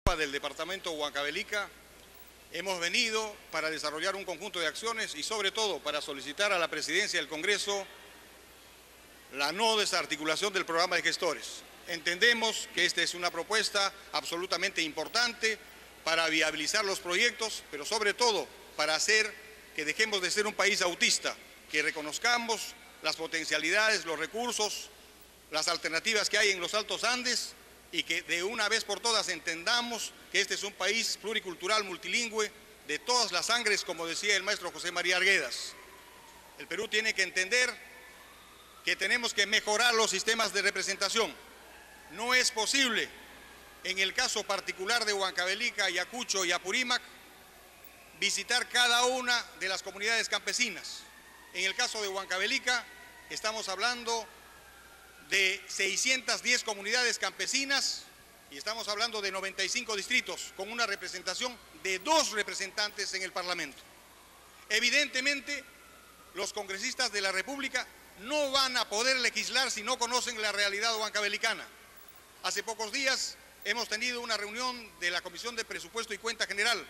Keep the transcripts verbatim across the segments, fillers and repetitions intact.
Del departamento Huancavelica hemos venido para desarrollar un conjunto de acciones y sobre todo para solicitar a la Presidencia del Congreso la no desarticulación del programa de gestores. Entendemos que esta es una propuesta absolutamente importante para viabilizar los proyectos, pero sobre todo para hacer que dejemos de ser un país autista, que reconozcamos las potencialidades, los recursos, las alternativas que hay en los Altos Andes y que de una vez por todas entendamos que este es un país pluricultural, multilingüe, de todas las sangres, como decía el maestro José María Arguedas. El Perú tiene que entender que tenemos que mejorar los sistemas de representación. No es posible, en el caso particular de Huancavelica, Ayacucho y Apurímac, visitar cada una de las comunidades campesinas. En el caso de Huancavelica, estamos hablando de seiscientas diez comunidades campesinas y estamos hablando de noventa y cinco distritos con una representación de dos representantes en el Parlamento. Evidentemente, los congresistas de la República no van a poder legislar si no conocen la realidad huancavelicana. Hace pocos días hemos tenido una reunión de la Comisión de Presupuesto y Cuenta General.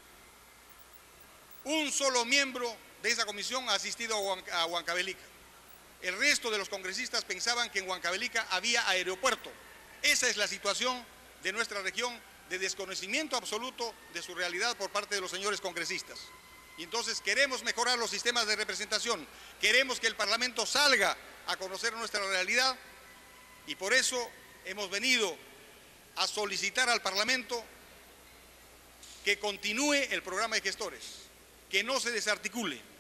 Un solo miembro de esa comisión ha asistido a Huancavelica. El resto de los congresistas pensaban que en Huancavelica había aeropuerto. Esa es la situación de nuestra región, de desconocimiento absoluto de su realidad por parte de los señores congresistas. Y entonces queremos mejorar los sistemas de representación, queremos que el Parlamento salga a conocer nuestra realidad y por eso hemos venido a solicitar al Parlamento que continúe el programa de gestores, que no se desarticule.